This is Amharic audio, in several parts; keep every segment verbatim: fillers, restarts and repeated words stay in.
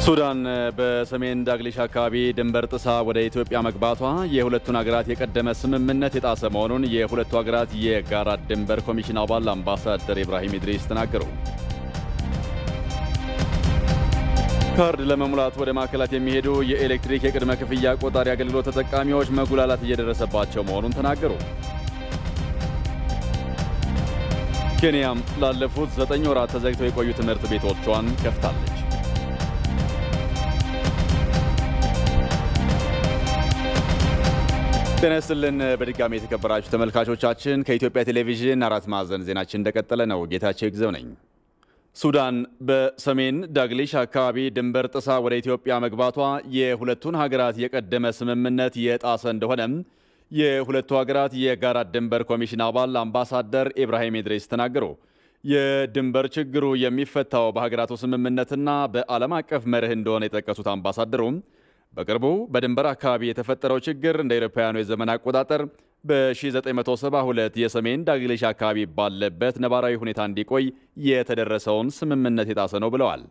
ሱዳን በሰሜን ዳግሊሽ አካባቢ ድንበር ጥሳ ወደ ኢትዮጵያ መግባቷ የሁለቱን ሀገራት የቀደመ ስምምነት የጣሰ መሆኑን የሁለቱ ሀገራት የጋራ ድንበር ኮሚሽን አባል አምባሳደር ኢብራሂም ኢድሪስ ተናገሩ። ካርድ ለመሙላት ወደ ማዕከላት የሚሄዱ የኤሌክትሪክ የቅድመ ክፍያ ቆጣሪ አገልግሎት ተጠቃሚዎች መጉላላት እየደረሰባቸው መሆኑን ተናገሩ። ኬንያም ላለፉት ዘጠኝ ወራት ተዘግተው የቆዩ ትምህርት ቤቶቿን ከፍታለች። ጤና ይስጥልን በድጋሚ የተከበራችሁ ተመልካቾቻችን ከኢትዮጵያ ቴሌቪዥን አራት ማዕዘን ዜናችን እንደቀጠለ ነው። ጌታቸው ይግዘው ነኝ። ሱዳን በሰሜን ዳግሊሽ አካባቢ ድንበር ጥሳ ወደ ኢትዮጵያ መግባቷ የሁለቱን ሀገራት የቀደመ ስምምነት የጣሰ እንደሆነ የሁለቱ ሀገራት የጋራ ድንበር ኮሚሽን አባል አምባሳደር ኢብራሂም ኢድሪስ ተናገሩ። የድንበር ችግሩ የሚፈታው በሀገራቱ ስምምነትና በዓለም አቀፍ መርህ እንደሆነ የጠቀሱት አምባሳደሩ በቅርቡ በድንበር አካባቢ የተፈጠረው ችግር እንደ አውሮፓውያኑ የዘመን አቆጣጠር በ1972 የሰሜን ዳግሊሽ አካባቢ ባለበት ነባራዊ ሁኔታ እንዲቆይ የተደረሰውን ስምምነት የጣሰ ነው ብለዋል።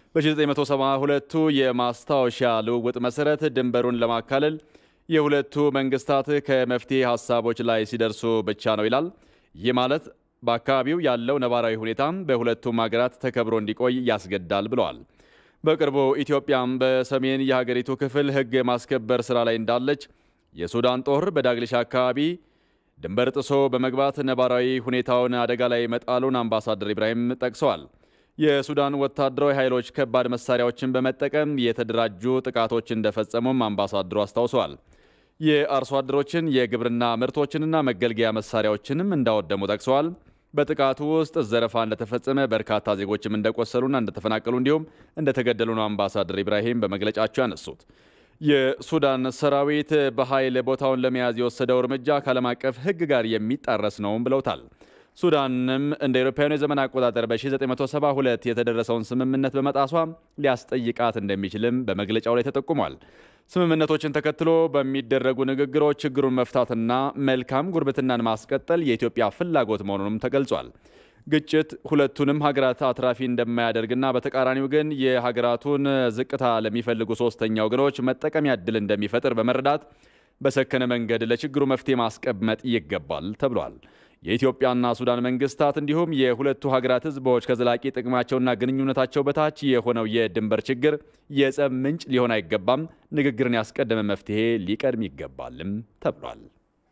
በ1972ቱ የማስታወሻ ልውውጥ መሰረት ድንበሩን ለማካለል የሁለቱ መንግስታት ከመፍትሄ ሐሳቦች ላይ ሲደርሱ ብቻ ነው ይላል። ይህ ማለት በአካባቢው ያለው ነባራዊ ሁኔታ በሁለቱም ሀገራት ተከብሮ እንዲቆይ ያስገዳል ብለዋል። በቅርቡ ኢትዮጵያም በሰሜን የሀገሪቱ ክፍል ህግ የማስከበር ስራ ላይ እንዳለች የሱዳን ጦር በዳግሊሽ አካባቢ ድንበር ጥሶ በመግባት ነባራዊ ሁኔታውን አደጋ ላይ መጣሉን አምባሳደር ኢብራሂም ጠቅሰዋል። የሱዳን ወታደራዊ ኃይሎች ከባድ መሳሪያዎችን በመጠቀም የተደራጁ ጥቃቶች እንደፈጸሙም አምባሳደሩ አስታውሰዋል። የአርሶ አደሮችን የግብርና ምርቶችንና መገልገያ መሳሪያዎችንም እንዳወደሙ ጠቅሰዋል። በጥቃቱ ውስጥ ዘረፋ እንደተፈጸመ በርካታ ዜጎችም እንደቆሰሉና እንደተፈናቀሉ እንዲሁም እንደተገደሉ ነው አምባሳደር ኢብራሂም በመግለጫቸው ያነሱት። የሱዳን ሰራዊት በኃይል ቦታውን ለመያዝ የወሰደው እርምጃ ከዓለም አቀፍ ህግ ጋር የሚጣረስ ነው ብለውታል። ሱዳንም እንደ አውሮፓውያኑ የዘመን አቆጣጠር በ1972 የተደረሰውን ስምምነት በመጣሷ ሊያስጠይቃት እንደሚችልም በመግለጫው ላይ ተጠቁሟል። ስምምነቶችን ተከትሎ በሚደረጉ ንግግሮች ችግሩን መፍታትና መልካም ጉርብትናን ማስቀጠል የኢትዮጵያ ፍላጎት መሆኑንም ተገልጿል። ግጭት ሁለቱንም ሀገራት አትራፊ እንደማያደርግና በተቃራኒው ግን የሀገራቱን ዝቅታ ለሚፈልጉ ሶስተኛ ወገኖች መጠቀሚያ ዕድል እንደሚፈጥር በመረዳት በሰከነ መንገድ ለችግሩ መፍትሄ ማስቀመጥ ይገባል ተብሏል። የኢትዮጵያና ሱዳን መንግስታት እንዲሁም የሁለቱ ሀገራት ህዝቦች ከዘላቂ ጥቅማቸውና ግንኙነታቸው በታች የሆነው የድንበር ችግር የጸብ ምንጭ ሊሆን አይገባም፣ ንግግርን ያስቀደመ መፍትሄ ሊቀድም ይገባልም ተብሏል።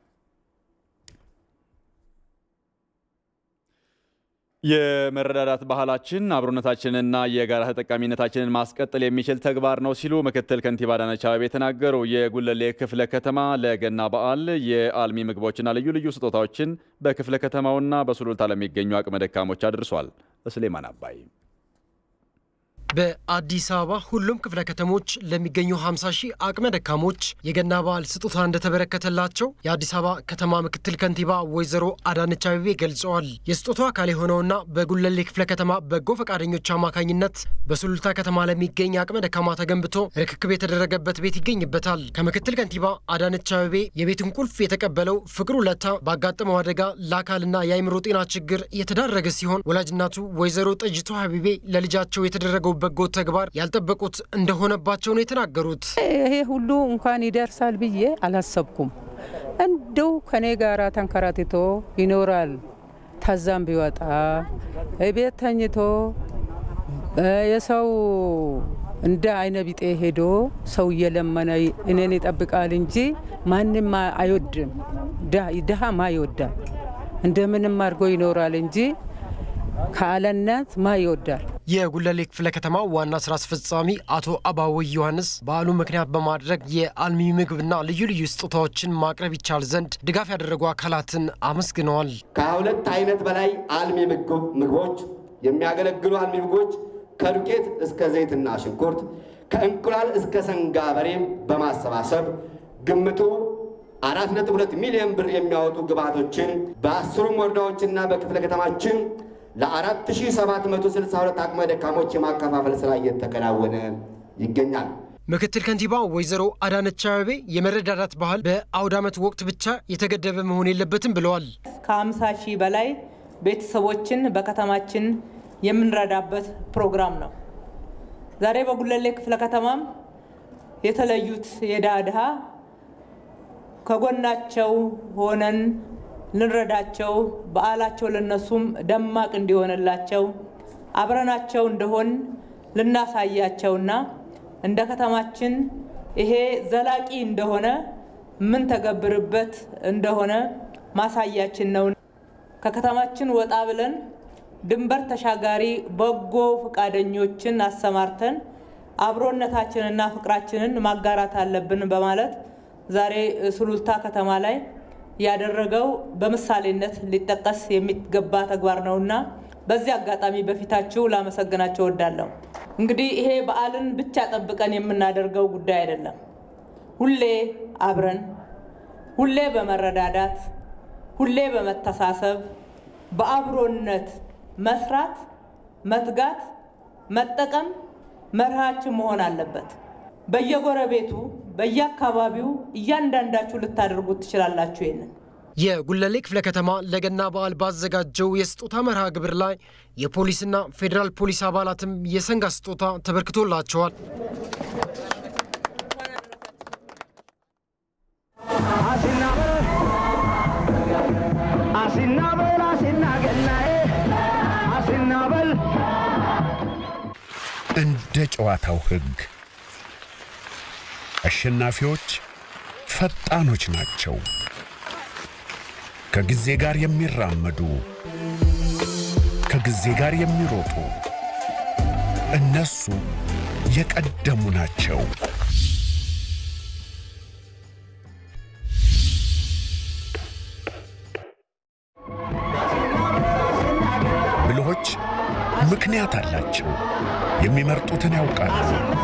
የመረዳዳት ባህላችን አብሮነታችንና የጋራ ተጠቃሚነታችንን ማስቀጠል የሚችል ተግባር ነው ሲሉ ምክትል ከንቲባ አዳነች አቤቤ ተናገሩ። የጉለሌ ክፍለ ከተማ ለገና በዓል የአልሚ ምግቦችና ልዩ ልዩ ስጦታዎችን በክፍለ ከተማውና በሱሉልታ ለሚገኙ አቅመ ደካሞች አድርሷል። በስሌማን አባይ በአዲስ አበባ ሁሉም ክፍለ ከተሞች ለሚገኙ ሃምሳ ሺህ አቅመ ደካሞች የገና በዓል ስጦታ እንደተበረከተላቸው የአዲስ አበባ ከተማ ምክትል ከንቲባ ወይዘሮ አዳነች አቤቤ ገልጸዋል። የስጦታው አካል የሆነውና በጉለሌ ክፍለ ከተማ በጎ ፈቃደኞች አማካኝነት በሱሉልታ ከተማ ለሚገኝ አቅመ ደካማ ተገንብቶ ርክክብ የተደረገበት ቤት ይገኝበታል። ከምክትል ከንቲባ አዳነች አቤቤ የቤቱን ቁልፍ የተቀበለው ፍቅሩ ለታ ባጋጠመው አደጋ ለአካልና የአይምሮ ጤና ችግር የተዳረገ ሲሆን ወላጅናቱ ወይዘሮ ጠጅቱ ሀቢቤ ለልጃቸው የተደረገው በጎ ተግባር ያልጠበቁት እንደሆነባቸው ነው የተናገሩት። ይሄ ሁሉ እንኳን ይደርሳል ብዬ አላሰብኩም። እንደው ከኔ ጋራ ተንከራትቶ ይኖራል ታዛም ቢወጣ እቤት ተኝቶ የሰው እንደ አይነ ቢጤ ሄዶ ሰው የለመነ እኔን ይጠብቃል እንጂ ማንንም አይወድም። ደሃ ማይወዳል እንደምንም አድርጎ ይኖራል እንጂ ካለነት ማይወዳል። የጉለሌ ክፍለ ከተማ ዋና ስራ አስፈጻሚ አቶ አባው ዮሐንስ በዓሉ ምክንያት በማድረግ የአልሚ ምግብና ልዩ ልዩ ስጦታዎችን ማቅረብ ይቻል ዘንድ ድጋፍ ያደረጉ አካላትን አመስግነዋል። ከሁለት አይነት በላይ አልሚ ምግቦች የሚያገለግሉ አልሚ ምግቦች ከዱቄት እስከ ዘይትና ሽንኩርት ከእንቁላል እስከ ሰንጋ በሬ በማሰባሰብ ግምቱ አራት ነጥብ ሁለት ሚሊዮን ብር የሚያወጡ ግብአቶችን በአስሩም ወረዳዎችና በክፍለ ከተማችን ለአራት ሺህ ሰባት መቶ ስልሳ ሁለት አቅመ ደካሞች የማከፋፈል ስራ እየተከናወነ ይገኛል። ምክትል ከንቲባ ወይዘሮ አዳነች አቤቤ የመረዳዳት ባህል በአውደ ዓመት ወቅት ብቻ የተገደበ መሆን የለበትም ብለዋል። ከሃምሳ ሺህ በላይ ቤተሰቦችን በከተማችን የምንረዳበት ፕሮግራም ነው። ዛሬ በጉለሌ ክፍለ ከተማም የተለዩት የዳድሃ ከጎናቸው ሆነን ልንረዳቸው በዓላቸው ለነሱም ደማቅ እንዲሆንላቸው አብረናቸው እንደሆን ልናሳያቸውና እንደ ከተማችን ይሄ ዘላቂ እንደሆነ ምን ተገብርበት እንደሆነ ማሳያችን ነው ከከተማችን ወጣ ብለን ድንበር ተሻጋሪ በጎ ፈቃደኞችን አሰማርተን አብሮነታችንና ፍቅራችንን ማጋራት አለብን በማለት ዛሬ ሱሉልታ ከተማ ላይ ያደረገው በመሳሌነት ሊጠቀስ የሚገባ ተግባር ነውና በዚህ አጋጣሚ በፊታችሁ ላመሰግናቸው ወዳለሁ እንግዲህ ይሄ በዓልን ብቻ ጠብቀን የምናደርገው ጉዳይ አይደለም ሁሌ አብረን ሁሌ በመረዳዳት ሁሌ በመተሳሰብ በአብሮነት መስራት መትጋት መጠቀም መርሃችን መሆን አለበት በየጎረቤቱ በየአካባቢው እያንዳንዳችሁ ልታደርጉት ትችላላችሁ ይሄንን የጉለሌ ክፍለ ከተማ ለገና በዓል ባዘጋጀው የስጦታ መርሃ ግብር ላይ የፖሊስና ፌደራል ፖሊስ አባላትም የሰንጋ ስጦታ ተበርክቶላቸዋል እንደ ጨዋታው ህግ አሸናፊዎች ፈጣኖች ናቸው ከጊዜ ጋር የሚራመዱ ከጊዜ ጋር የሚሮጡ እነሱ የቀደሙ ናቸው ብልሆች ምክንያት አላቸው የሚመርጡትን ያውቃሉ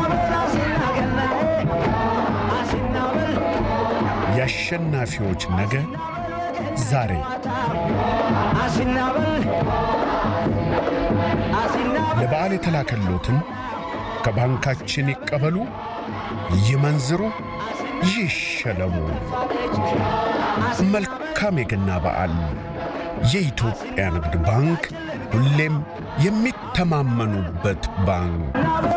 የአሸናፊዎች ነገ ዛሬ ለበዓል የተላከሉትን ከባንካችን ይቀበሉ ይመንዝሩ ይሸለሙ መልካም የገና በዓል የኢትዮጵያ ንግድ ባንክ ሁሌም የሚተማመኑበት ባንክ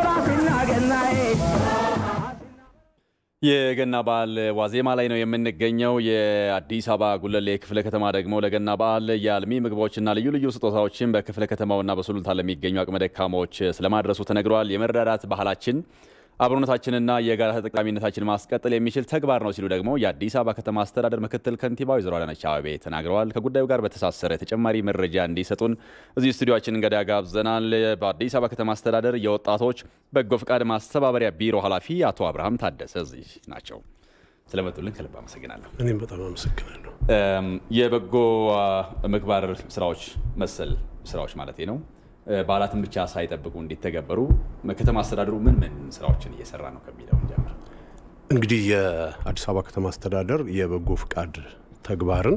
የገና በዓል ዋዜማ ላይ ነው የምንገኘው የአዲስ አበባ ጉለሌ ክፍለ ከተማ ደግሞ ለገና በዓል የአልሚ ምግቦችና ልዩ ልዩ ስጦታዎችን በክፍለ ከተማውና በሱሉልታ ለሚገኙ አቅመ ደካሞች ስለማድረሱ ተነግሯል የመረዳዳት ባህላችን አብሮነታችንና የጋራ ተጠቃሚነታችን ማስቀጠል የሚችል ተግባር ነው ሲሉ ደግሞ የአዲስ አበባ ከተማ አስተዳደር ምክትል ከንቲባ ወይዘሮ አዳነች አቤቤ ተናግረዋል ከጉዳዩ ጋር በተሳሰረ ተጨማሪ መረጃ እንዲሰጡን እዚህ ስቱዲዮአችን እንግዳ ጋብዘናል በአዲስ አበባ ከተማ አስተዳደር የወጣቶች በጎ ፍቃድ ማስተባበሪያ ቢሮ ኃላፊ አቶ አብርሃም ታደሰ እዚህ ናቸው ስለመጡልን ከልብ አመሰግናለሁ እኔም በጣም አመሰግናለሁ የበጎ ምግባር ስራዎች መሰል ስራዎች ማለት ነው በዓላትን ብቻ ሳይጠብቁ እንዲተገበሩ ከተማ አስተዳደሩ ምን ምን ስራዎችን እየሰራ ነው ከሚለው እንጀምር እንግዲህ የአዲስ አበባ ከተማ አስተዳደር የበጎ ፍቃድ ተግባርን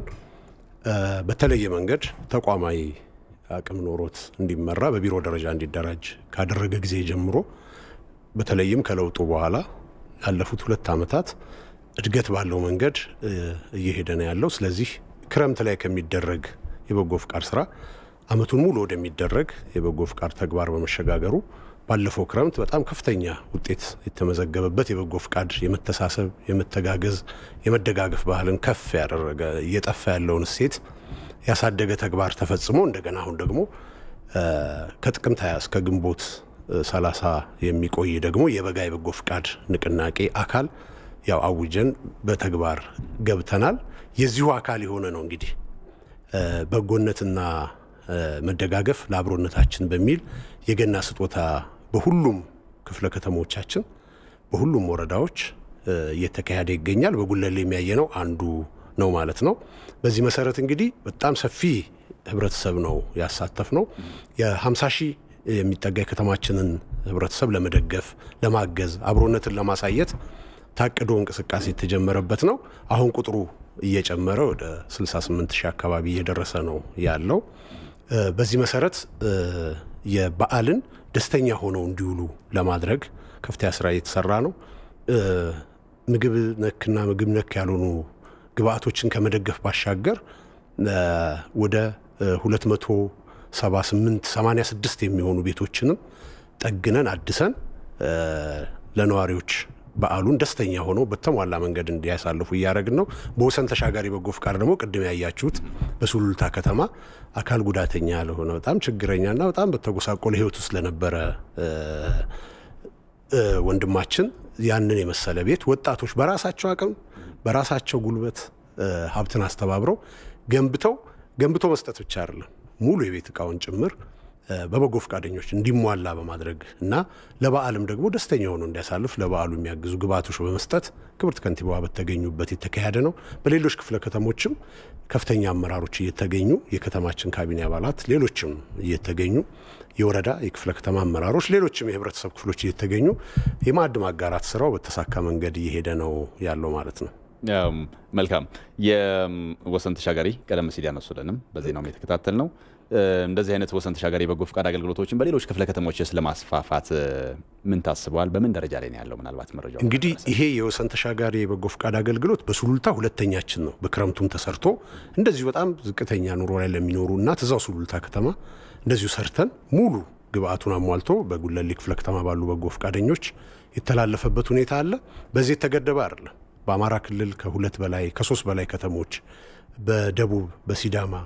በተለየ መንገድ ተቋማዊ አቅም ኖሮት እንዲመራ በቢሮ ደረጃ እንዲደራጅ ካደረገ ጊዜ ጀምሮ በተለይም ከለውጡ በኋላ ያለፉት ሁለት ዓመታት እድገት ባለው መንገድ እየሄደ ነው ያለው ስለዚህ ክረምት ላይ ከሚደረግ የበጎ ፍቃድ ስራ አመቱን ሙሉ ወደሚደረግ የበጎ ፍቃድ ተግባር በመሸጋገሩ ባለፈው ክረምት በጣም ከፍተኛ ውጤት የተመዘገበበት የበጎ ፍቃድ የመተሳሰብ የመተጋገዝ የመደጋገፍ ባህልን ከፍ ያደረገ እየጠፋ ያለውን እሴት ያሳደገ ተግባር ተፈጽሞ እንደገና አሁን ደግሞ ከጥቅምት ሃያ እስከ ግንቦት ሰላሳ የሚቆይ ደግሞ የበጋ የበጎ ፍቃድ ንቅናቄ አካል ያው አውጀን በተግባር ገብተናል የዚሁ አካል የሆነ ነው እንግዲህ በጎነትና መደጋገፍ ለአብሮነታችን በሚል የገና ስጦታ በሁሉም ክፍለ ከተሞቻችን በሁሉም ወረዳዎች እየተካሄደ ይገኛል በጉለሌ የሚያየነው አንዱ ነው ማለት ነው በዚህ መሰረት እንግዲህ በጣም ሰፊ ህብረተሰብ ነው ያሳተፍነው የ50 ሺህ የሚጠጋ ከተማችንን ህብረተሰብ ለመደገፍ ለማገዝ አብሮነትን ለማሳየት ታቅዶ እንቅስቃሴ የተጀመረበት ነው አሁን ቁጥሩ እየጨመረ ወደ ስልሳ ስምንት ሺህ አካባቢ እየደረሰ ነው ያለው በዚህ መሰረት የበዓልን ደስተኛ ሆነው እንዲውሉ ለማድረግ ከፍተኛ ስራ እየተሰራ ነው ምግብ ነክና ምግብ ነክ ያልሆኑ ግብአቶችን ከመደገፍ ባሻገር ወደ ሁለት መቶ ሰባ ስምንት ሰማንያ ስድስት የሚሆኑ ቤቶችንም ጠግነን አድሰን ለነዋሪዎች በዓሉን ደስተኛ ሆኖ በተሟላ መንገድ እንዲያሳልፉ እያደረግን ነው። በወሰን ተሻጋሪ በጎ ፍቃድ ደግሞ ቅድም ያያችሁት በሱሉልታ ከተማ አካል ጉዳተኛ ለሆነ በጣም ችግረኛና በጣም በተጎሳቆለ ህይወት ውስጥ ለነበረ ወንድማችን ያንን የመሰለ ቤት ወጣቶች በራሳቸው አቅም በራሳቸው ጉልበት ሀብትን አስተባብረው ገንብተው ገንብቶ መስጠት ብቻ አይደለም ሙሉ የቤት እቃውን ጭምር በበጎ ፍቃደኞች እንዲሟላ በማድረግ እና ለበዓልም ደግሞ ደስተኛ ሆኖ እንዲያሳልፍ ለበዓሉ የሚያግዙ ግብአቶች በመስጠት ክብርት ከንቲባዋ በተገኙበት የተካሄደ ነው። በሌሎች ክፍለ ከተሞችም ከፍተኛ አመራሮች እየተገኙ የከተማችን ካቢኔ አባላት ሌሎችም እየተገኙ የወረዳ የክፍለ ከተማ አመራሮች ሌሎችም የህብረተሰብ ክፍሎች እየተገኙ የማዕድ ማጋራት ስራው በተሳካ መንገድ እየሄደ ነው ያለው ማለት ነው። መልካም የወሰን ተሻጋሪ ቀደም ሲል ያነሱልንም በዜናውም የተከታተል ነው። እንደዚህ አይነት ወሰን ተሻጋሪ በጎ ፍቃድ አገልግሎቶችን በሌሎች ክፍለ ከተሞችስ ለማስፋፋት ምን ታስበዋል? በምን ደረጃ ላይ ነው ያለው? ምናልባት መረጃው እንግዲህ ይሄ የወሰን ተሻጋሪ በጎ ፍቃድ አገልግሎት በሱሉልታ ሁለተኛችን ነው። በክረምቱም ተሰርቶ እንደዚሁ በጣም ዝቅተኛ ኑሮ ላይ ለሚኖሩ እና ተዛው ሱሉልታ ከተማ እንደዚሁ ሰርተን ሙሉ ግብአቱን አሟልቶ በጉለሌ ክፍለ ከተማ ባሉ በጎ ፍቃደኞች የተላለፈበት ሁኔታ አለ። በዚህ ተገደበ አይደለም። በአማራ ክልል ከሁለት በላይ ከሶስት በላይ ከተሞች በደቡብ በሲዳማ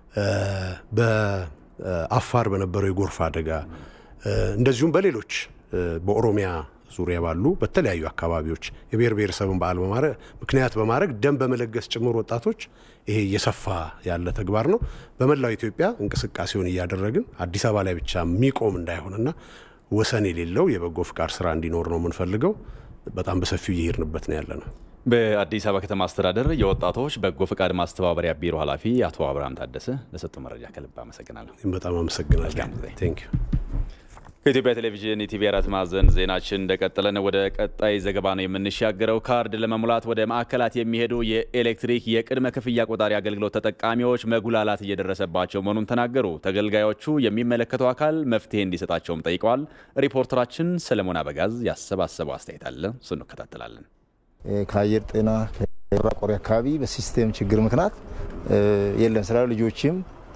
በአፋር በነበረው የጎርፍ አደጋ እንደዚሁም በሌሎች በኦሮሚያ ዙሪያ ባሉ በተለያዩ አካባቢዎች የብሔር ብሔረሰብን በዓል በማድረግ ምክንያት በማድረግ ደም በመለገስ ጭምር ወጣቶች ይሄ እየሰፋ ያለ ተግባር ነው። በመላው ኢትዮጵያ እንቅስቃሴውን እያደረግን አዲስ አበባ ላይ ብቻ የሚቆም እንዳይሆንና ወሰን የሌለው የበጎ ፍቃድ ስራ እንዲኖር ነው የምንፈልገው። በጣም በሰፊው እየሄድንበት ነው ያለ ነው። በአዲስ አበባ ከተማ አስተዳደር የወጣቶች በጎ ፍቃድ ማስተባበሪያ ቢሮ ኃላፊ አቶ አብርሃም ታደሰ ለሰጡ መረጃ ከልብ አመሰግናለሁ። በጣም አመሰግናለሁ። ቴንክ ዩ። ከኢትዮጵያ ቴሌቪዥን ኢቲቪ አራት ማዕዘን ዜናችን እንደቀጠለ ነው። ወደ ቀጣይ ዘገባ ነው የምንሻገረው። ካርድ ለመሙላት ወደ ማዕከላት የሚሄዱ የኤሌክትሪክ የቅድመ ክፍያ ቆጣሪ አገልግሎት ተጠቃሚዎች መጉላላት እየደረሰባቸው መሆኑን ተናገሩ። ተገልጋዮቹ የሚመለከተው አካል መፍትሄ እንዲሰጣቸውም ጠይቀዋል። ሪፖርተራችን ሰለሞን አበጋዝ ያሰባሰበው አስተያየት አለ፣ እሱን እንከታተላለን። ከአየር ጤና ከራቆሪ አካባቢ በሲስተም ችግር ምክንያት የለም ስራ ልጆችም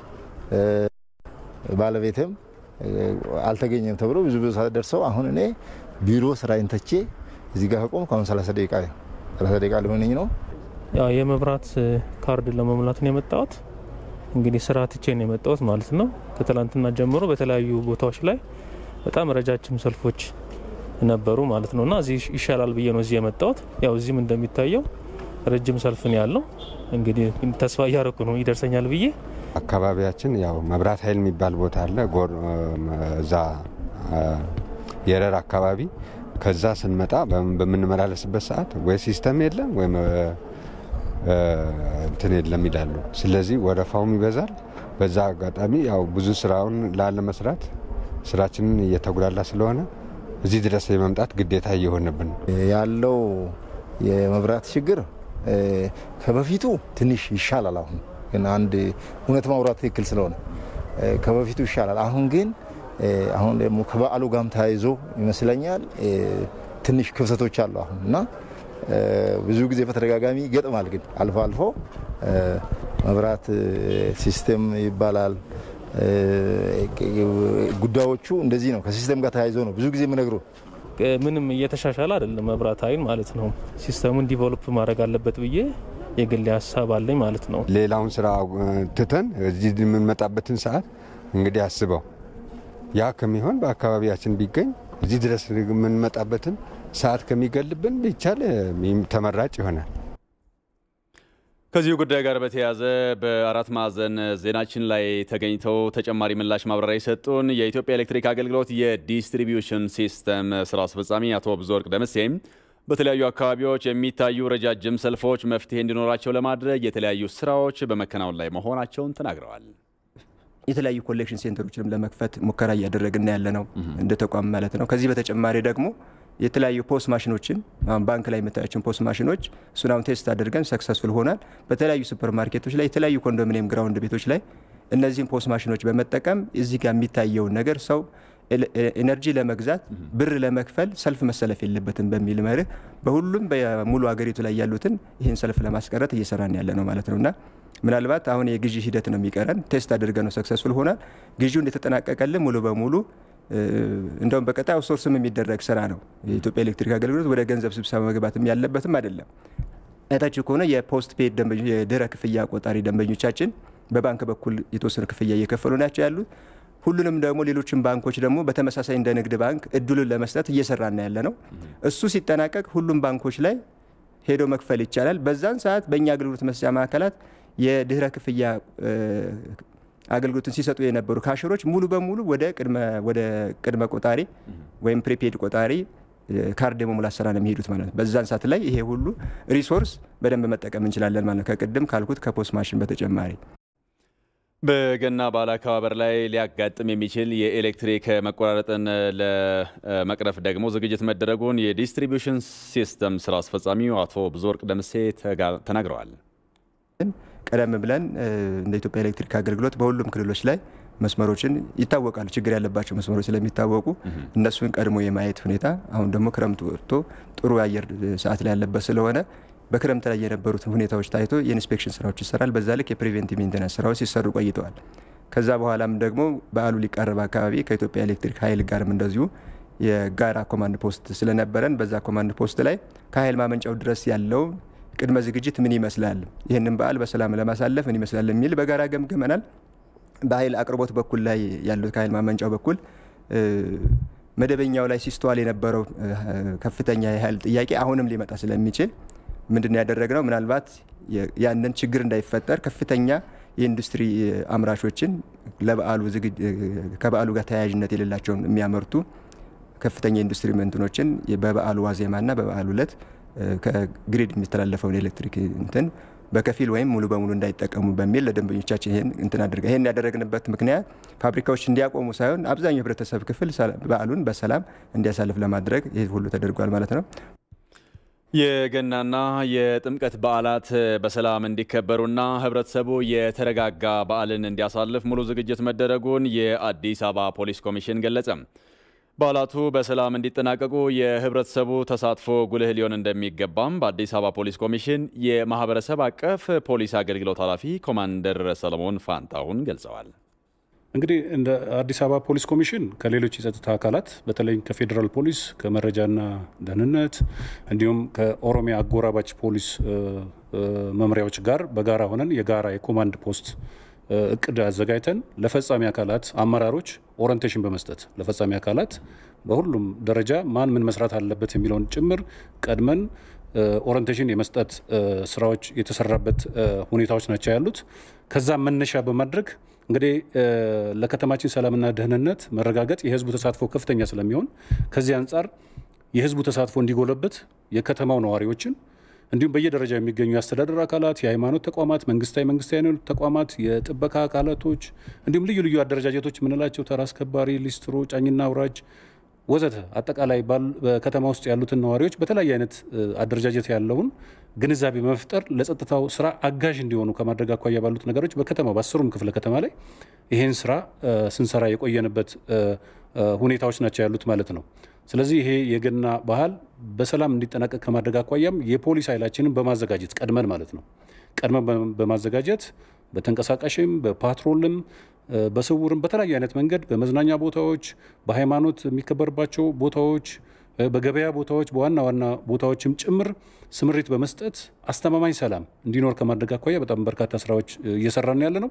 ባለቤትም አልተገኘም ተብሎ ብዙ ብዙ ደርሰው አሁን እኔ ቢሮ ስራዬን ተቼ እዚህ ጋር ቆም ከአሁን ሰላሳ ደቂቃ ሰላሳ ደቂቃ ሊሆነኝ ነው። ያው የመብራት ካርድ ለመሙላት ነው የመጣሁት። እንግዲህ ስራ ትቼ ነው የመጣሁት ማለት ነው። ከትላንትና ጀምሮ በተለያዩ ቦታዎች ላይ በጣም ረጃጅም ሰልፎች ነበሩ ማለት ነውና እዚህ ይሻላል ብዬ ነው እዚህ የመጣሁት። ያው እዚህም እንደሚታየው ረጅም ሰልፍ ነው ያለው። እንግዲህ ተስፋ እያደረኩ ነው ይደርሰኛል ብዬ። አካባቢያችን ያው መብራት ኃይል የሚባል ቦታ አለ እዛ የረር አካባቢ። ከዛ ስንመጣ በምንመላለስበት ሰዓት ወይ ሲስተም የለም ወይ እንትን የለም ይላሉ። ስለዚህ ወረፋውም ይበዛል። በዛ አጋጣሚ ያው ብዙ ስራውን ላለ መስራት ስራችንን እየተጉላላ ስለሆነ እዚህ ድረስ የመምጣት ግዴታ እየሆነብን ያለው የመብራት ችግር ከበፊቱ ትንሽ ይሻላል። አሁን ግን አንድ እውነት ማውራት ትክክል ስለሆነ ከበፊቱ ይሻላል። አሁን ግን አሁን ደግሞ ከበዓሉ ጋርም ተያይዞ ይመስለኛል ትንሽ ክፍተቶች አሉ አሁን እና ብዙ ጊዜ በተደጋጋሚ ይገጥማል። ግን አልፎ አልፎ መብራት ሲስተም ይባላል ጉዳዮቹ እንደዚህ ነው። ከሲስተም ጋር ተያይዞ ነው ብዙ ጊዜ የምነግረው። ምንም እየተሻሻለ አይደለም መብራት ኃይል ማለት ነው። ሲስተሙን ዲቨሎፕ ማድረግ አለበት ብዬ የግል ሀሳብ አለኝ ማለት ነው። ሌላውን ስራ ትተን እዚህ የምንመጣበትን ሰዓት እንግዲህ አስበው ያ ከሚሆን በአካባቢያችን ቢገኝ እዚህ ድረስ የምንመጣበትን ሰዓት ከሚገልብን ቢቻል ተመራጭ ይሆናል። ከዚሁ ጉዳይ ጋር በተያያዘ በአራት ማዕዘን ዜናችን ላይ ተገኝተው ተጨማሪ ምላሽ ማብራሪያ የሰጡን የኢትዮጵያ ኤሌክትሪክ አገልግሎት የዲስትሪቢዩሽን ሲስተም ስራ አስፈጻሚ አቶ ብዙወርቅ ደምሴም በተለያዩ አካባቢዎች የሚታዩ ረጃጅም ሰልፎች መፍትሄ እንዲኖራቸው ለማድረግ የተለያዩ ስራዎች በመከናወን ላይ መሆናቸውን ተናግረዋል። የተለያዩ ኮሌክሽን ሴንተሮችንም ለመክፈት ሙከራ እያደረግን ያለ ነው እንደ ተቋም ማለት ነው። ከዚህ በተጨማሪ ደግሞ የተለያዩ ፖስ ማሽኖችን ባንክ ላይ የምታያቸው ፖስ ማሽኖች እሱን ቴስት አድርገን ሰክሰስፉል ሆናል። በተለያዩ ሱፐርማርኬቶች ላይ የተለያዩ ኮንዶሚኒየም ግራውንድ ቤቶች ላይ እነዚህን ፖስ ማሽኖች በመጠቀም እዚህ ጋር የሚታየው ነገር ሰው ኤነርጂ ለመግዛት ብር ለመክፈል ሰልፍ መሰለፍ የለበትም በሚል መርህ በሁሉም በሙሉ ሀገሪቱ ላይ ያሉትን ይህን ሰልፍ ለማስቀረት እየሰራን ያለ ነው ማለት ነውና ምናልባት አሁን የግዢ ሂደት ነው የሚቀረን። ቴስት አድርገን ነው ሰክሰስፉል ሆናል። ግዢው እንደተጠናቀቀልን ሙሉ በሙሉ እንደውም በቀጣይ አውትሶርስም የሚደረግ ስራ ነው። የኢትዮጵያ ኤሌክትሪክ አገልግሎት ወደ ገንዘብ ስብሰባ መግባትም ያለበትም አይደለም። አይታችሁ ከሆነ የፖስት ፔድ ደንበኞች የድህረ ክፍያ ቆጣሪ ደንበኞቻችን በባንክ በኩል የተወሰነ ክፍያ እየከፈሉ ናቸው ያሉት። ሁሉንም ደግሞ ሌሎችም ባንኮች ደግሞ በተመሳሳይ እንደ ንግድ ባንክ እድሉን ለመስጠት እየሰራና ያለ ነው። እሱ ሲጠናቀቅ ሁሉም ባንኮች ላይ ሄዶ መክፈል ይቻላል። በዛን ሰዓት በእኛ አገልግሎት መስጫ ማዕከላት የድህረ ክፍያ አገልግሎትን ሲሰጡ የነበሩ ካሽሮች ሙሉ በሙሉ ወደ ቅድመ ወደ ቅድመ ቆጣሪ ወይም ፕሪፔድ ቆጣሪ ካርድ የመሙላት ስራ ነው የሚሄዱት ማለት ነው። በዛን ሰዓት ላይ ይሄ ሁሉ ሪሶርስ በደንብ መጠቀም እንችላለን ማለት ነው። ከቅድም ካልኩት ከፖስት ማሽን በተጨማሪ በገና በዓል አከባበር ላይ ሊያጋጥም የሚችል የኤሌክትሪክ መቆራረጥን ለመቅረፍ ደግሞ ዝግጅት መደረጉን የዲስትሪቢዩሽን ሲስተም ስራ አስፈጻሚው አቶ ብዙወርቅ ደምሴ ተናግረዋል። ቀደም ብለን እንደ ኢትዮጵያ ኤሌክትሪክ አገልግሎት በሁሉም ክልሎች ላይ መስመሮችን ይታወቃሉ። ችግር ያለባቸው መስመሮች ስለሚታወቁ እነሱን ቀድሞ የማየት ሁኔታ አሁን ደግሞ ክረምቱ ወጥቶ ጥሩ አየር ሰዓት ላይ ያለበት ስለሆነ በክረምት ላይ የነበሩት ሁኔታዎች ታይቶ የኢንስፔክሽን ስራዎች ይሰራል። በዛ ልክ የፕሪቬንቲቭ ሜንቴናንስ ስራዎች ሲሰሩ ቆይተዋል። ከዛ በኋላም ደግሞ በዓሉ ሊቀርብ አካባቢ ከኢትዮጵያ ኤሌክትሪክ ኃይል ጋርም እንደዚሁ የጋራ ኮማንድ ፖስት ስለነበረን በዛ ኮማንድ ፖስት ላይ ከኃይል ማመንጫው ድረስ ያለው ቅድመ ዝግጅት ምን ይመስላል፣ ይህንን በዓል በሰላም ለማሳለፍ ምን ይመስላል የሚል በጋራ ገምግመናል። በኃይል አቅርቦት በኩል ላይ ያሉት ከኃይል ማመንጫው በኩል መደበኛው ላይ ሲስተዋል የነበረው ከፍተኛ የኃይል ጥያቄ አሁንም ሊመጣ ስለሚችል ምንድን ያደረግነው ምናልባት ያንን ችግር እንዳይፈጠር ከፍተኛ የኢንዱስትሪ አምራቾችን ለበዓሉ ዝግጅ ከበዓሉ ጋር ተያያዥነት የሌላቸውን የሚያመርቱ ከፍተኛ ኢንዱስትሪ መንትኖችን በበዓሉ ዋዜማና በበዓሉ ዕለት ከግሪድ የሚተላለፈውን ኤሌክትሪክ እንትን በከፊል ወይም ሙሉ በሙሉ እንዳይጠቀሙ በሚል ለደንበኞቻችን ይሄን እንትን አድርገ ይሄን ያደረግንበት ምክንያት ፋብሪካዎች እንዲያቆሙ ሳይሆን አብዛኛው ህብረተሰብ ክፍል በዓሉን በሰላም እንዲያሳልፍ ለማድረግ ይሄ ሁሉ ተደርጓል ማለት ነው። የገናና የጥምቀት በዓላት በሰላም እንዲከበሩና ህብረተሰቡ የተረጋጋ በዓልን እንዲያሳልፍ ሙሉ ዝግጅት መደረጉን የአዲስ አበባ ፖሊስ ኮሚሽን ገለጸ። በዓላቱ በሰላም እንዲጠናቀቁ የህብረተሰቡ ተሳትፎ ጉልህ ሊሆን እንደሚገባም በአዲስ አበባ ፖሊስ ኮሚሽን የማህበረሰብ አቀፍ ፖሊስ አገልግሎት ኃላፊ ኮማንደር ሰለሞን ፋንታሁን ገልጸዋል። እንግዲህ እንደ አዲስ አበባ ፖሊስ ኮሚሽን ከሌሎች የጸጥታ አካላት በተለይ ከፌደራል ፖሊስ ከመረጃና ደህንነት እንዲሁም ከኦሮሚያ አጎራባች ፖሊስ መምሪያዎች ጋር በጋራ ሆነን የጋራ የኮማንድ ፖስት እቅድ አዘጋጅተን ለፈጻሚ አካላት አመራሮች ኦሪንቴሽን በመስጠት ለፈጻሚ አካላት በሁሉም ደረጃ ማን ምን መስራት አለበት የሚለውን ጭምር ቀድመን ኦሪንቴሽን የመስጠት ስራዎች የተሰራበት ሁኔታዎች ናቸው ያሉት። ከዛ መነሻ በማድረግ እንግዲህ ለከተማችን ሰላምና ደህንነት መረጋገጥ የህዝቡ ተሳትፎ ከፍተኛ ስለሚሆን ከዚህ አንፃር የህዝቡ ተሳትፎ እንዲጎለበት የከተማው ነዋሪዎችን እንዲሁም በየደረጃ የሚገኙ የአስተዳደር አካላት፣ የሃይማኖት ተቋማት፣ መንግስታዊ መንግስታዊ ተቋማት፣ የጥበቃ አካላቶች እንዲሁም ልዩ ልዩ አደረጃጀቶች ምንላቸው ተራ አስከባሪ፣ ሊስትሮ፣ ጫኝና አውራጅ ወዘተ አጠቃላይ በከተማ ውስጥ ያሉትን ነዋሪዎች በተለያየ አይነት አደረጃጀት ያለውን ግንዛቤ መፍጠር ለጸጥታው ስራ አጋዥ እንዲሆኑ ከማድረግ አኳያ ባሉት ነገሮች በከተማው በአስሩም ክፍለ ከተማ ላይ ይሄን ስራ ስንሰራ የቆየንበት ሁኔታዎች ናቸው ያሉት ማለት ነው። ስለዚህ ይሄ የገና ባህል በሰላም እንዲጠናቀቅ ከማድረግ አኳያም የፖሊስ ኃይላችንን በማዘጋጀት ቀድመን ማለት ነው ቀድመን በማዘጋጀት በተንቀሳቃሽም በፓትሮልም በስውርም በተለያየ አይነት መንገድ በመዝናኛ ቦታዎች በሃይማኖት የሚከበርባቸው ቦታዎች በገበያ ቦታዎች በዋና ዋና ቦታዎችም ጭምር ስምሪት በመስጠት አስተማማኝ ሰላም እንዲኖር ከማድረግ አኳያ በጣም በርካታ ስራዎች እየሰራን ያለ ነው።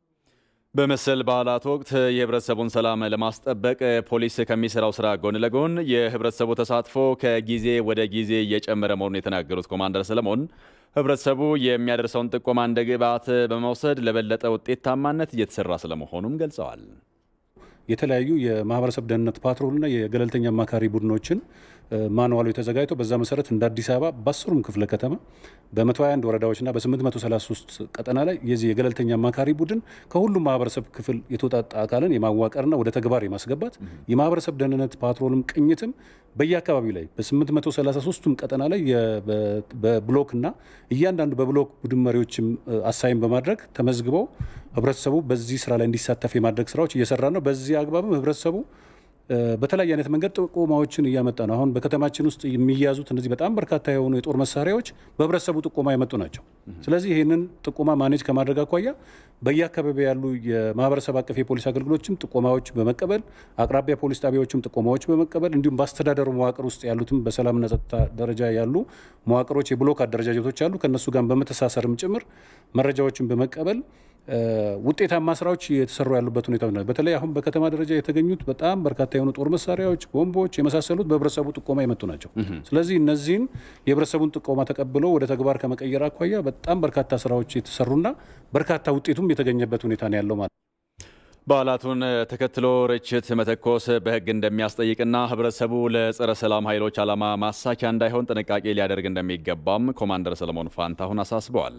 በመሰል በዓላት ወቅት የህብረተሰቡን ሰላም ለማስጠበቅ ፖሊስ ከሚሰራው ስራ ጎን ለጎን የህብረተሰቡ ተሳትፎ ከጊዜ ወደ ጊዜ እየጨመረ መሆኑን የተናገሩት ኮማንደር ሰለሞን ህብረተሰቡ የሚያደርሰውን ጥቆማ እንደ ግብዓት በመውሰድ ለበለጠ ውጤታማነት እየተሰራ ስለመሆኑም ገልጸዋል። የተለያዩ የማህበረሰብ ደህንነት ፓትሮልና የገለልተኛ አማካሪ ቡድኖችን ማንዋሉ ተዘጋጅቶ በዛ መሰረት እንደ አዲስ አበባ በአስሩም ክፍለ ከተማ በመቶ ሃያ አንድ ወረዳዎችና በስምንት መቶ ሰላሳ ሶስት ቀጠና ላይ የዚህ የገለልተኛ አማካሪ ቡድን ከሁሉም ማህበረሰብ ክፍል የተወጣጣ አካልን የማዋቀርና ወደ ተግባር የማስገባት የማህበረሰብ ደህንነት ፓትሮልም ቅኝትም በየአካባቢው ላይ በስምንት መቶ ሰላሳ ሶስቱም ቀጠና ላይ በብሎክና እያንዳንዱ በብሎክ ቡድን መሪዎችም አሳይን በማድረግ ተመዝግበው ህብረተሰቡ በዚህ ስራ ላይ እንዲሳተፍ የማድረግ ስራዎች እየሰራ ነው። በዚህ አግባብም ህብረተሰቡ በተለያየ አይነት መንገድ ጥቆማዎችን እያመጣ ነው። አሁን በከተማችን ውስጥ የሚያዙት እነዚህ በጣም በርካታ የሆኑ የጦር መሳሪያዎች በህብረተሰቡ ጥቆማ የመጡ ናቸው። ስለዚህ ይህንን ጥቆማ ማኔጅ ከማድረግ አኳያ በየአካባቢ ያሉ የማህበረሰብ አቀፍ የፖሊስ አገልግሎቶችም ጥቆማዎች በመቀበል አቅራቢያ ፖሊስ ጣቢያዎችም ጥቆማዎች በመቀበል እንዲሁም በአስተዳደሩ መዋቅር ውስጥ ያሉትም በሰላምና ጸጥታ ደረጃ ያሉ መዋቅሮች የብሎክ አደረጃጀቶች አሉ ከነሱ ጋር በመተሳሰርም ጭምር መረጃዎችን በመቀበል ውጤታማ ስራዎች የተሰሩ ያሉበት ሁኔታ ነው። በተለይ አሁን በከተማ ደረጃ የተገኙት በጣም በርካታ የሆኑ ጦር መሳሪያዎች፣ ቦምቦች የመሳሰሉት በህብረተሰቡ ጥቆማ የመጡ ናቸው። ስለዚህ እነዚህን የህብረተሰቡን ጥቆማ ተቀብለው ወደ ተግባር ከመቀየር አኳያ በጣም በርካታ ስራዎች የተሰሩና በርካታ ውጤቱም የተገኘበት ሁኔታ ነው ያለው ማለት ነው። በዓላቱን ተከትሎ ርችት መተኮስ በህግ እንደሚያስጠይቅና ህብረተሰቡ ለጸረ ሰላም ኃይሎች ዓላማ ማሳኪያ እንዳይሆን ጥንቃቄ ሊያደርግ እንደሚገባም ኮማንደር ሰለሞን ፋንታሁን አሳስበዋል።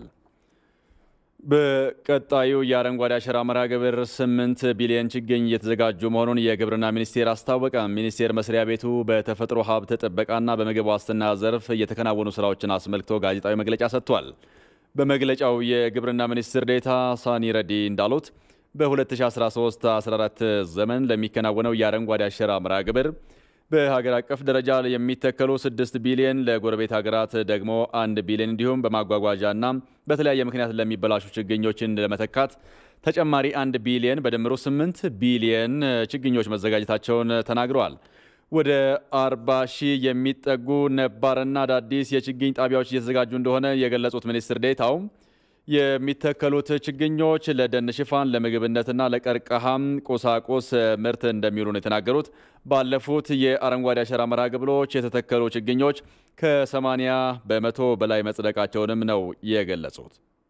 በቀጣዩ የአረንጓዴ አሻራ መርሃ ግብር ስምንት ቢሊዮን ችግኝ እየተዘጋጁ መሆኑን የግብርና ሚኒስቴር አስታወቀ። ሚኒስቴር መስሪያ ቤቱ በተፈጥሮ ሀብት ጥበቃና በምግብ ዋስትና ዘርፍ የተከናወኑ ስራዎችን አስመልክቶ ጋዜጣዊ መግለጫ ሰጥቷል። በመግለጫው የግብርና ሚኒስትር ዴኤታ ሳኒ ረዲ እንዳሉት በ2013 አስራ አራት ዘመን ለሚከናወነው የአረንጓዴ አሻራ መርሃ ግብር በሀገር አቀፍ ደረጃ የሚተከሉ ስድስት ቢሊዮን ለጎረቤት ሀገራት ደግሞ አንድ ቢሊዮን እንዲሁም በማጓጓዣና በተለያየ ምክንያት ለሚበላሹ ችግኞችን ለመተካት ተጨማሪ አንድ ቢሊዮን በድምሩ ስምንት ቢሊዮን ችግኞች መዘጋጀታቸውን ተናግረዋል። ወደ አርባ ሺህ የሚጠጉ ነባርና አዳዲስ የችግኝ ጣቢያዎች እየተዘጋጁ እንደሆነ የገለጹት ሚኒስትር ዴኤታው የሚተከሉት ችግኞች ለደን ሽፋን ለምግብነትና ለቀርከሃም ቁሳቁስ ምርት እንደሚውሉ ነው የተናገሩት። ባለፉት የአረንጓዴ አሻራ መርሃ ግብሮች የተተከሉ ችግኞች ከሰማንያ በመቶ በላይ መጽደቃቸውንም ነው የገለጹት።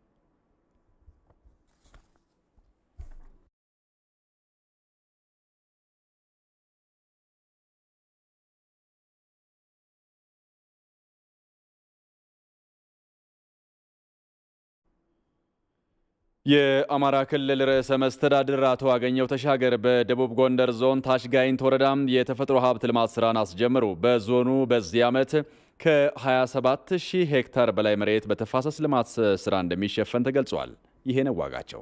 የአማራ ክልል ርዕሰ መስተዳድር አቶ አገኘው ተሻገር በደቡብ ጎንደር ዞን ታች ጋይንት ወረዳ የተፈጥሮ ሀብት ልማት ስራን አስጀመሩ። በዞኑ በዚህ ዓመት ከ27 ሺህ ሄክታር በላይ መሬት በተፋሰስ ልማት ስራ እንደሚሸፈን ተገልጿል። ይሄ ነው ዋጋቸው።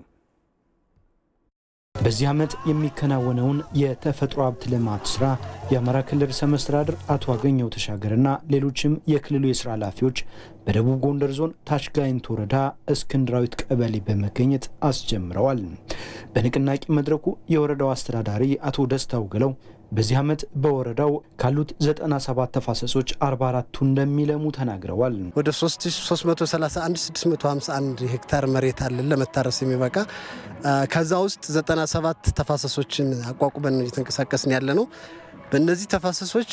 በዚህ ዓመት የሚከናወነውን የተፈጥሮ ሀብት ልማት ስራ የአማራ ክልል ርዕሰ መስተዳድር አቶ አገኘው ተሻገርና ሌሎችም የክልሉ የስራ ኃላፊዎች በደቡብ ጎንደር ዞን ታች ጋይንት ወረዳ እስክንድራዊት ቀበሌ በመገኘት አስጀምረዋል። በንቅናቄ መድረኩ የወረዳው አስተዳዳሪ አቶ ደስታው ገለው በዚህ ዓመት በወረዳው ካሉት ዘጠና ሰባት ተፋሰሶች አርባ አራቱ እንደሚለሙ ተናግረዋል። ወደ ሶስት ሺህ ሶስት መቶ ሰላሳ አንድ ሺህ ስድስት መቶ ሃምሳ አንድ ሄክታር መሬት አለ ለመታረስ የሚበቃ። ከዛ ውስጥ ዘጠና ሰባት ተፋሰሶችን አቋቁመን እየተንቀሳቀስን ያለ ነው። በእነዚህ ተፋሰሶች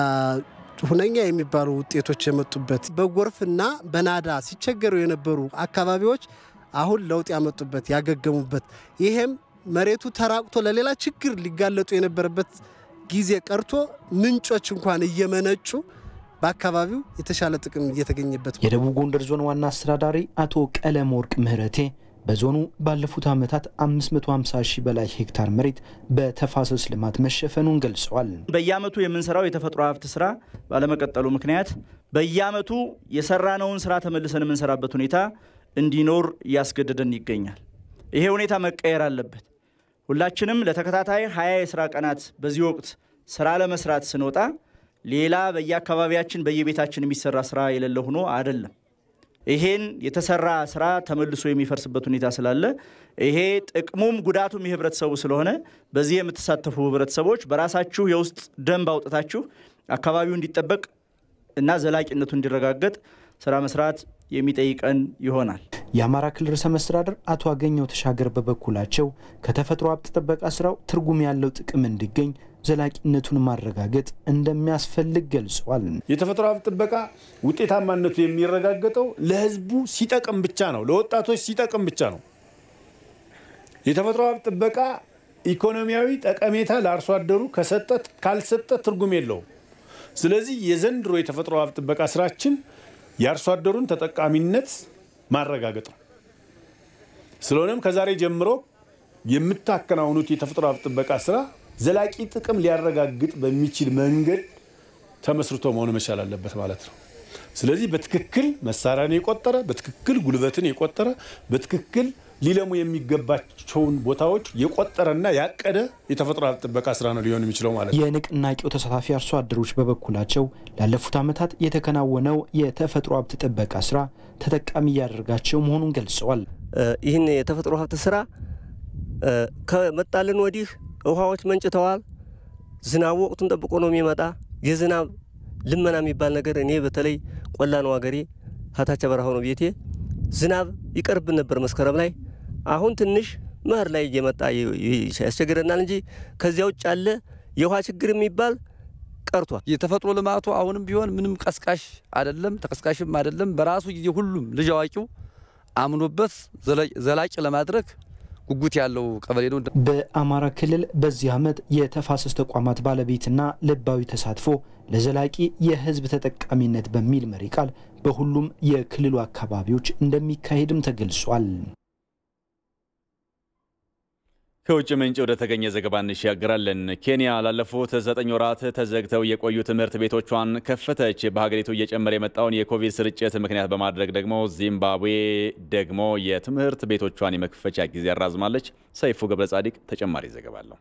ሁነኛ የሚባሉ ውጤቶች የመጡበት በጎርፍና በናዳ ሲቸገሩ የነበሩ አካባቢዎች አሁን ለውጥ ያመጡበት ያገገሙበት፣ ይሄም መሬቱ ተራቅቶ ለሌላ ችግር ሊጋለጡ የነበረበት ጊዜ ቀርቶ ምንጮች እንኳን እየመነጩ በአካባቢው የተሻለ ጥቅም እየተገኘበት። የደቡብ ጎንደር ዞን ዋና አስተዳዳሪ አቶ ቀለም ወርቅ ምህረቴ በዞኑ ባለፉት ዓመታት አምስት መቶ ሃምሳ ሺህ በላይ ሄክታር መሬት በተፋሰስ ልማት መሸፈኑን ገልጸዋል። በየዓመቱ የምንሰራው የተፈጥሮ ሀብት ስራ ባለመቀጠሉ ምክንያት በየዓመቱ የሰራነውን ስራ ተመልሰን የምንሰራበት ሁኔታ እንዲኖር ያስገድደን ይገኛል። ይሄ ሁኔታ መቀየር አለበት። ሁላችንም ለተከታታይ ሀያ የስራ ቀናት በዚህ ወቅት ስራ ለመስራት ስንወጣ ሌላ በየአካባቢያችን በየቤታችን የሚሰራ ስራ የሌለ ሆኖ አይደለም። ይሄን የተሰራ ስራ ተመልሶ የሚፈርስበት ሁኔታ ስላለ ይሄ ጥቅሙም ጉዳቱም የህብረተሰቡ ስለሆነ በዚህ የምትሳተፉ ህብረተሰቦች በራሳችሁ የውስጥ ደንብ አውጥታችሁ አካባቢው እንዲጠበቅ እና ዘላቂነቱ እንዲረጋገጥ ስራ መስራት የሚጠይቀን ይሆናል። የአማራ ክልል ርዕሰ መስተዳድር አቶ አገኘው ተሻገር በበኩላቸው ከተፈጥሮ ሀብት ጥበቃ ስራው ትርጉም ያለው ጥቅም እንዲገኝ ዘላቂነቱን ማረጋገጥ እንደሚያስፈልግ ገልጸዋል። የተፈጥሮ ሀብት ጥበቃ ውጤታማነቱ የሚረጋገጠው ለህዝቡ ሲጠቅም ብቻ ነው፣ ለወጣቶች ሲጠቅም ብቻ ነው። የተፈጥሮ ሀብት ጥበቃ ኢኮኖሚያዊ ጠቀሜታ ለአርሶ አደሩ ከሰጠ ካልሰጠ ትርጉም የለውም። ስለዚህ የዘንድሮ የተፈጥሮ ሀብት ጥበቃ ስራችን የአርሶ አደሩን ተጠቃሚነት ማረጋገጥ ነው። ስለሆነም ከዛሬ ጀምሮ የምታከናውኑት የተፈጥሮ ሀብት ጥበቃ ስራ ዘላቂ ጥቅም ሊያረጋግጥ በሚችል መንገድ ተመስርቶ መሆን መቻል አለበት ማለት ነው። ስለዚህ በትክክል መሳሪያን የቆጠረ በትክክል ጉልበትን የቆጠረ በትክክል ሊለሙ የሚገባቸውን ቦታዎች የቆጠረና ያቀደ የተፈጥሮ ሀብት ጥበቃ ስራ ነው ሊሆን የሚችለው ማለት ነው። የንቅናቄው ተሳታፊ አርሶ አደሮች በበኩላቸው ላለፉት ዓመታት የተከናወነው የተፈጥሮ ሀብት ጥበቃ ስራ ተጠቃሚ ያደርጋቸው መሆኑን ገልጸዋል። ይህን የተፈጥሮ ሀብት ስራ ከመጣልን ወዲህ ውሃዎች መንጭተዋል። ዝናብ ወቅቱን ጠብቆ ነው የሚመጣ። የዝናብ ልመና የሚባል ነገር እኔ በተለይ ቆላ ነው ሀገሬ ታች በረሃው ነው ቤቴ ዝናብ ይቀርብ ነበር መስከረም ላይ አሁን ትንሽ መኸር ላይ እየመጣ ያስቸግረናል እንጂ ከዚያ ውጭ ያለ የውሃ ችግር የሚባል ቀርቷል። የተፈጥሮ ልማቱ አሁንም ቢሆን ምንም ቀስቃሽ አይደለም ተቀስቃሽም አይደለም። በራሱ ጊዜ ሁሉም ልጅ አዋቂው አምኖበት ዘላቂ ለማድረግ ጉጉት ያለው ቀበሌ ነው። በአማራ ክልል በዚህ ዓመት የተፋሰስ ተቋማት ባለቤትና ልባዊ ተሳትፎ ለዘላቂ የህዝብ ተጠቃሚነት በሚል መሪ ቃል በሁሉም የክልሉ አካባቢዎች እንደሚካሄድም ተገልጿል። ከውጭ ምንጭ ወደ ተገኘ ዘገባ እንሻገራለን። ኬንያ ላለፉት ዘጠኝ ወራት ተዘግተው የቆዩ ትምህርት ቤቶቿን ከፈተች። በሀገሪቱ እየጨመረ የመጣውን የኮቪድ ስርጭት ምክንያት በማድረግ ደግሞ ዚምባብዌ ደግሞ የትምህርት ቤቶቿን የመክፈቻ ጊዜ አራዝማለች። ሰይፉ ገብረጻዲቅ ተጨማሪ ዘገባ አለው።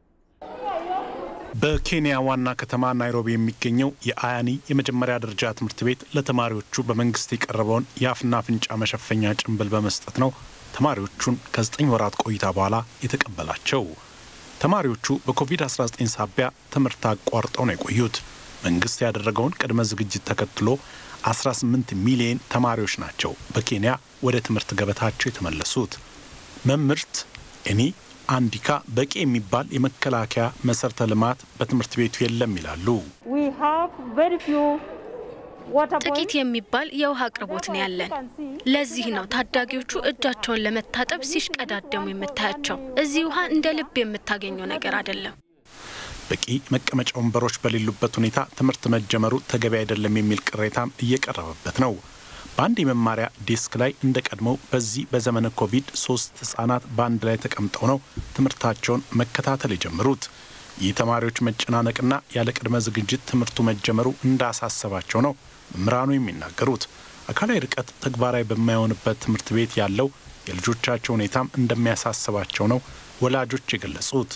በኬንያ ዋና ከተማ ናይሮቢ የሚገኘው የአያኒ የመጀመሪያ ደረጃ ትምህርት ቤት ለተማሪዎቹ በመንግስት የቀረበውን የአፍና አፍንጫ መሸፈኛ ጭንብል በመስጠት ነው ተማሪዎቹን ከዘጠኝ ወራት ቆይታ በኋላ የተቀበላቸው። ተማሪዎቹ በኮቪድ አስራ ዘጠኝ ሳቢያ ትምህርት አቋርጠው ነው የቆዩት። መንግስት ያደረገውን ቅድመ ዝግጅት ተከትሎ አስራ ስምንት ሚሊዮን ተማሪዎች ናቸው በኬንያ ወደ ትምህርት ገበታቸው የተመለሱት። መምህርት እኔ አንዲካ በቂ የሚባል የመከላከያ መሰረተ ልማት በትምህርት ቤቱ የለም ይላሉ። ጥቂት የሚባል የውሃ አቅርቦት ነው ያለን። ለዚህ ነው ታዳጊዎቹ እጃቸውን ለመታጠብ ሲሽቀዳደሙ የምታያቸው። እዚህ ውሃ እንደ ልብ የምታገኘው ነገር አይደለም። በቂ መቀመጫ ወንበሮች በሌሉበት ሁኔታ ትምህርት መጀመሩ ተገቢ አይደለም የሚል ቅሬታም እየቀረበበት ነው። በአንድ የመማሪያ ዴስክ ላይ እንደቀድመው በዚህ በዘመነ ኮቪድ ሶስት ህጻናት በአንድ ላይ ተቀምጠው ነው ትምህርታቸውን መከታተል የጀመሩት። የተማሪዎች መጨናነቅና ያለ ቅድመ ዝግጅት ትምህርቱ መጀመሩ እንዳሳሰባቸው ነው መምህራኑ የሚናገሩት። አካላዊ ርቀት ተግባራዊ በማይሆንበት ትምህርት ቤት ያለው የልጆቻቸው ሁኔታም እንደሚያሳስባቸው ነው ወላጆች የገለጹት።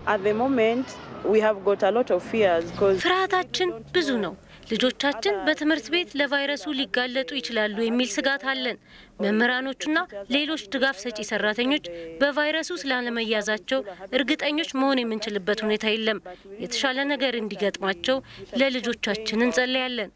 ፍርሃታችን ብዙ ነው። ልጆቻችን በትምህርት ቤት ለቫይረሱ ሊጋለጡ ይችላሉ የሚል ስጋት አለን። መምህራኖችና ሌሎች ድጋፍ ሰጪ ሰራተኞች በቫይረሱ ስላለመያዛቸው እርግጠኞች መሆን የምንችልበት ሁኔታ የለም። የተሻለ ነገር እንዲገጥማቸው ለልጆቻችን እንጸልያለን።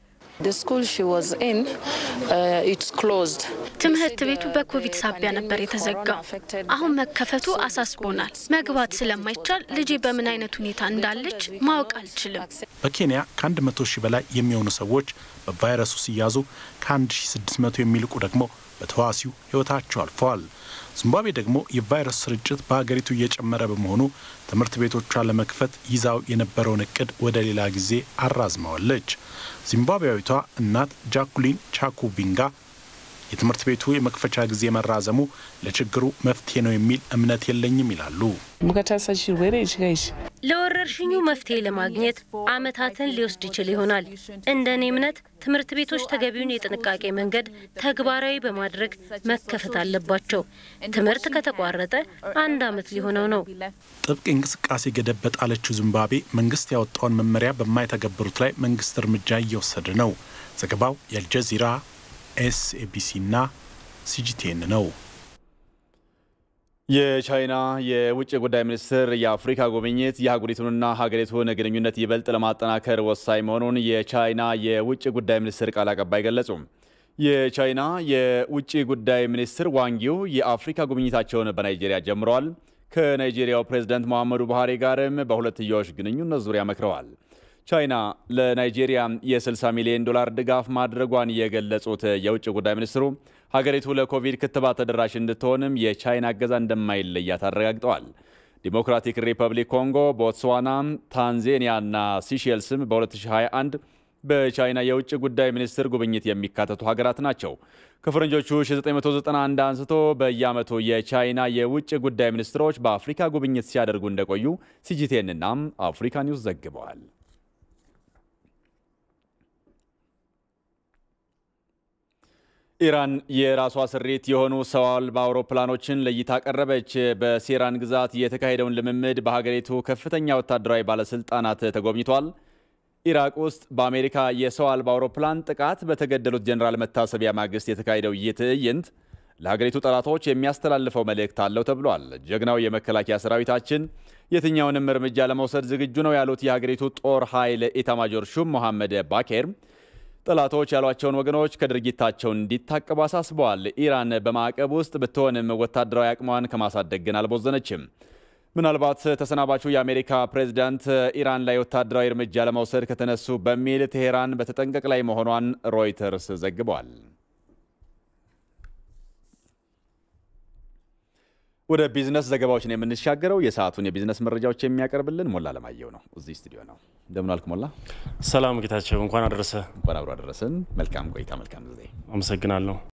ትምህርት ቤቱ በኮቪድ ሳቢያ ነበር የተዘጋው። አሁን መከፈቱ አሳስቦናል። መግባት ስለማይቻል ልጄ በምን አይነት ሁኔታ እንዳለች ማወቅ አልችልም። በኬንያ ከአንድ መቶ ሺህ በላይ የሚሆኑ ሰዎች በቫይረሱ ሲያዙ ከአንድ ሺህ ስድስት መቶ የሚልቁ ደግሞ በተዋሲው ህይወታቸው አልፈዋል። ዚምባብዌ ደግሞ የቫይረስ ስርጭት በሀገሪቱ እየጨመረ በመሆኑ ትምህርት ቤቶቿን ለመክፈት ይዛው የነበረውን እቅድ ወደ ሌላ ጊዜ አራዝማዋለች። ዚምባብዌዊቷ እናት ጃኩሊን ቻኩቪንጋ የትምህርት ቤቱ የመክፈቻ ጊዜ መራዘሙ ለችግሩ መፍትሄ ነው የሚል እምነት የለኝም ይላሉ። ለወረርሽኙ መፍትሄ ለማግኘት አመታትን ሊወስድ ይችል ይሆናል። እንደኔ እምነት ትምህርት ቤቶች ተገቢውን የጥንቃቄ መንገድ ተግባራዊ በማድረግ መከፈት አለባቸው። ትምህርት ከተቋረጠ አንድ አመት ሊሆነው ነው። ጥብቅ እንቅስቃሴ ገደብ በጣለችው ዚምባብዌ መንግስት ያወጣውን መመሪያ በማይተገብሩት ላይ መንግስት እርምጃ እየወሰደ ነው። ዘገባው የአልጀዚራ ኤስኤቢሲ እና ሲጂቲኤን ነው። የቻይና የውጭ ጉዳይ ሚኒስትር የአፍሪካ ጉብኝት የሀገሪቱንና ሀገሪቱን ግንኙነት ይበልጥ ለማጠናከር ወሳኝ መሆኑን የቻይና የውጭ ጉዳይ ሚኒስትር ቃል አቀባይ ገለጹ። የቻይና የውጭ ጉዳይ ሚኒስትር ዋንጊው የአፍሪካ ጉብኝታቸውን በናይጄሪያ ጀምረዋል። ከናይጄሪያው ፕሬዝዳንት ሙሐመዱ ቡሃሪ ጋርም በሁለትዮሽ ግንኙነት ዙሪያ መክረዋል። ቻይና ለናይጄሪያ የ60 ሚሊዮን ዶላር ድጋፍ ማድረጓን የገለጹት የውጭ ጉዳይ ሚኒስትሩ ሀገሪቱ ለኮቪድ ክትባት ተደራሽ እንድትሆንም የቻይና እገዛ እንደማይለያት አረጋግጠዋል። ዲሞክራቲክ ሪፐብሊክ ኮንጎ፣ ቦትስዋና፣ ታንዛኒያና ሲሼልስም በ2021 በቻይና የውጭ ጉዳይ ሚኒስትር ጉብኝት የሚካተቱ ሀገራት ናቸው። ከፈረንጆቹ ሺህ ዘጠኝ መቶ ዘጠና አንድ አንስቶ በየዓመቱ የቻይና የውጭ ጉዳይ ሚኒስትሮች በአፍሪካ ጉብኝት ሲያደርጉ እንደቆዩ ሲጂቲኤንና አፍሪካ ኒውስ ዘግበዋል። ኢራን የራሷ ስሪት የሆኑ ሰው አልባ አውሮፕላኖችን ለይታ ቀረበች። በሴራን ግዛት የተካሄደውን ልምምድ በሀገሪቱ ከፍተኛ ወታደራዊ ባለስልጣናት ተጎብኝቷል። ኢራቅ ውስጥ በአሜሪካ የሰው አልባ አውሮፕላን ጥቃት በተገደሉት ጀነራል መታሰቢያ ማግስት የተካሄደው ይህ ትዕይንት ለሀገሪቱ ጠላቶች የሚያስተላልፈው መልእክት አለው ተብሏል። ጀግናው የመከላከያ ሰራዊታችን የትኛውንም እርምጃ ለመውሰድ ዝግጁ ነው ያሉት የሀገሪቱ ጦር ኃይል ኢታማጆር ሹም መሐመድ ባኬር ጠላቶች ያሏቸውን ወገኖች ከድርጊታቸው እንዲታቀቡ አሳስበዋል። ኢራን በማዕቀብ ውስጥ ብትሆንም ወታደራዊ አቅሟን ከማሳደግ ግን አልቦዘነችም። ምናልባት ተሰናባቹ የአሜሪካ ፕሬዝዳንት ኢራን ላይ ወታደራዊ እርምጃ ለመውሰድ ከተነሱ በሚል ቴሄራን በተጠንቀቅ ላይ መሆኗን ሮይተርስ ዘግቧል። ወደ ቢዝነስ ዘገባዎች ነው የምንሻገረው። የሰዓቱን የቢዝነስ መረጃዎች የሚያቀርብልን ሞላ ለማየው ነው። እዚህ ስቱዲዮ ነው። እንደምን አልክ ሞላ? ሰላም ጌታቸው፣ እንኳን አደረሰ። እንኳን አብሮ አደረሰን። መልካም ቆይታ፣ መልካም ጊዜ። አመሰግናለሁ።